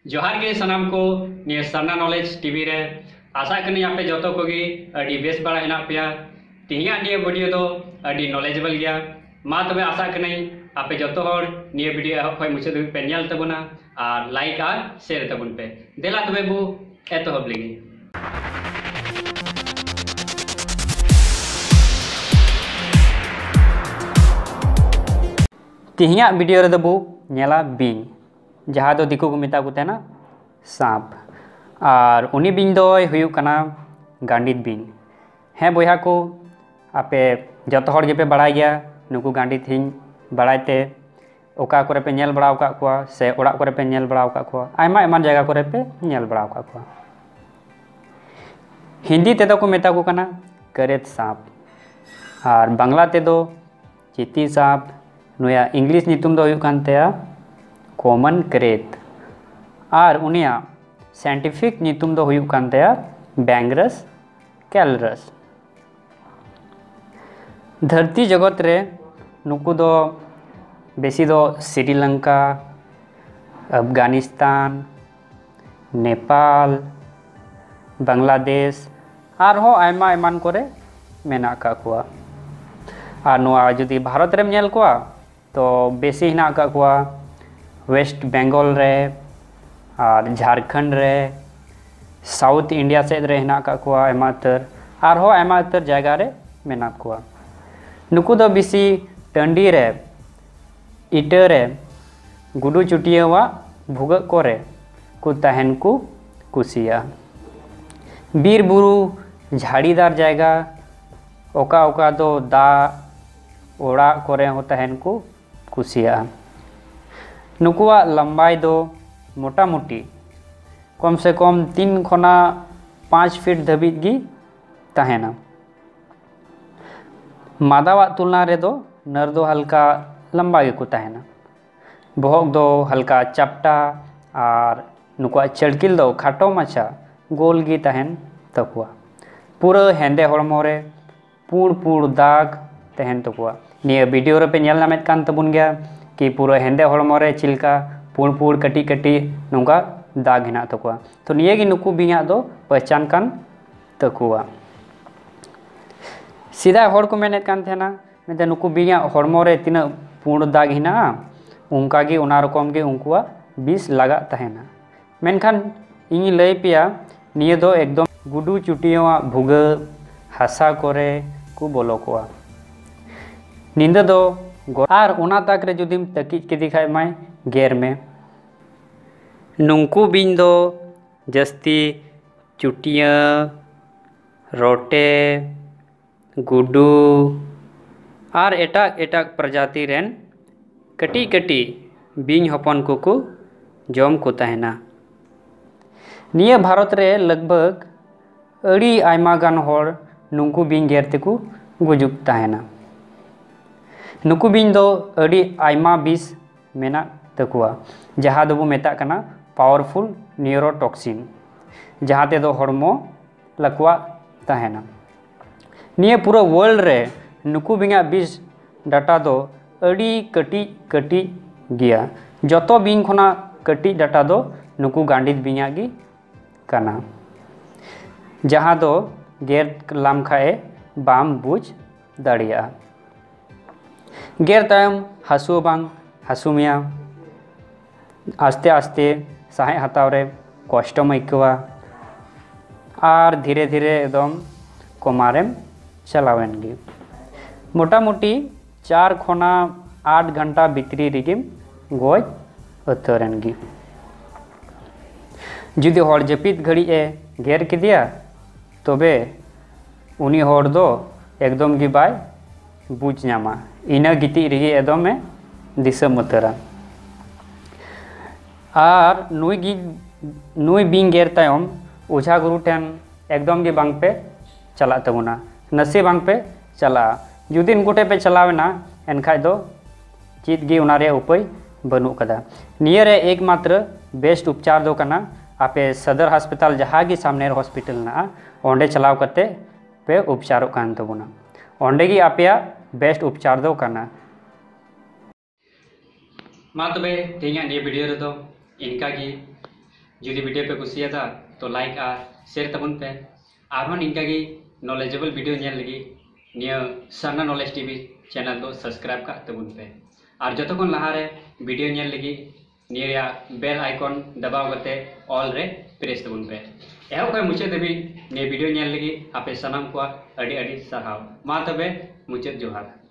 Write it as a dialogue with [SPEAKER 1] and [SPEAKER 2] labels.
[SPEAKER 1] जोहार के सनाम को निया सरना नॉलेज टीवी रे आशा करनी आपे जोतो कोगी अडी बेस बड़ा हेना पिया तिहिया निया वीडियो दो अडी नॉलेजेबल गया मा तबे आशा करनी आपे जोतो हर निया वीडियो एहब खय मुचाद धुबि पे नेल तबुना और लाइक और शेयर तबुन पे देला तबे बु एतोहब लेगी। तिहिया वीडियो रे दबु नेला बिंग जहाँ दो दिकू को मेता को तहना सांप और उनी बिंग दो हुयुक कना गांडित बिंग हैं बोया को आपे जतो हर गेपे बड़ाय गया नुकू गांडित हिंग बड़ायते ओका करे पे नेल बड़ाव का कुआ से ओड़ा करे पे नेल बड़ाव का कुआ आयमा एमान जगह करे पे नेल बड़ाव का कुआ। हिंदी तेदो को मेता को कना करेत सांप और बांग्ला तेदो चिती सांप नुया इंग्लिश नितुम दो हुयुक कान तेया कॉमन क्रेत और उनिया साइंटिफिक नितुम दो हुयुक कान तेया बैंगरस कैलरस। धरती जगत रे नुकु दो बेसी दो श्रीलंका अफगानिस्तान नेपाल बांग्लादेश और हो आयमा एमान करे मेना का कुआ और नुआ जुदी भारत रेम नेल कुआ तो बेसी हिना का कुआ वेस्ट बेंगल रे और झारखंड रे साउथ इंडिया सेद रे हिना का कुआ एमातर और हो एमातर जगह रे मेना कुआ नुकु दो बेसी टंडी रे इटा रे गुडू चुटियावा भुगक करे को तहन को कुसिया बीर बुरु झाड़ीदार जगह ओका ओका दो दा ओड़ा करे हो तहन को कुसिया। नुकुआ लंबाई दो मोटा मोटी कम से कम 3 खना 5 फीट धबित गी तहना। मादावा तुलना रे दो नर दो हल्का लंबा गे को तहना बहक दो हल्का चपटा और नुकुआ चड़किल दो खाटो माछा गोल गी तहन तकुआ पूरा हेंदे हड़मो रे पूड़ पूड़ दाग तहन तकुआ। निया वीडियो रे पे नेल नामेत कान तबुन गया कि पूरा हेंदे हड़मो रे चिलका पूड़ पूड़ कटी कटी नोंगा दाग हिना तकुआ तो निया गी नुकु बिंगा दो पहचान कान तकुआ। सीधा हड़ को मेनेत कान थेना मेते नुकु बिंगा हड़मो रे तिना पूड़ दाग हिना उनका गी उना रकम गे उनकुआ बिस लगा तहना मेनखान इनी लई पिया निया दो एकदम गुडू चुटियावा भुगा हासा करे को बोलो कोआ निंदा दो और उना तक रे जुदिम तकिज के दिखाय माय गेर में नुंकु बिन दो जस्ती चुटिया रोटे गुडू और एटाक एटाक प्रजाति रेन कटी कटी बिंग हपन को जम को तहना। निया भारत रे लगभग अड़ी आयमा गान होड़ नुंकु बिंग गेर तेकु गुजुक तहना। नुकु बिंग दो अड़ी आयमा बिस मेना तकुआ जहाँ दो मेता कना पावरफुल न्यूरोटॉक्सिन जहाँ ते दो हड़मो लकुआ तहना। निया पूरा वर्ल्ड रे नुकु बिंगा बिस डाटा दो अड़ी कटी कटी गया जतो बिंग खना कटी डाटा दो नुकु गांडित बिंगा गी कना जहाँ दो गेर लाम खाए बाम बुझ दाड़िया गेर तायम हासु बांग हासु मिया आस्ते आस्ते साहे हताव रे कष्टम आइकवा और धीरे धीरे एकदम कमारेम चलावेन गी मोटा मोटी 4 खना 8 घंटा भितरी रिगिम गोज अतरेन गी। जुदी हर जपित घड़ी ए गेर किदिया तबे उनी हर दो एकदम गी बाय बुझ नामा इना गिति रिगी एकदम में दिशा मतरा और नुई बिंग गेर तायम ओझा गुरु ठेन एकदम गी बांग पे चला तबुना नसे बांग पे चला जुदी उनकुटे पे चलावेना एनखाय दो चीत गी उना रे उपाय बनु कदा। निया रे एकमात्र बेस्ट उपचार दो कना आपे सदर अस्पताल जहाँ गी सामने हॉस्पिटल ना ओंडे चलाव करते पे उपचार कान तबुना ओंडे गी आपेया बेस्ट उपचार दो कना। मा तबे तेहिया निया वीडियो रे दो इनका गी जुदी वीडियो पे कुसियादा तो लाइक आ शेयर तबन पे आरो निंका की नॉलेजेबल वीडियो नेल लगी निया सरना नॉलेज टीवी चैनल तो सब्सक्राइब का तबन पे और जो तक लहारे वीडियो नेल लगी निया बेल आइकन दबाव करते ऑल रे प्रेस तबन पे एहो कोई मुझे तभी ने वीडियो नेल लगी आपे सनम को अड़ी अड़ी सराव मा तबे मुझे जोहार।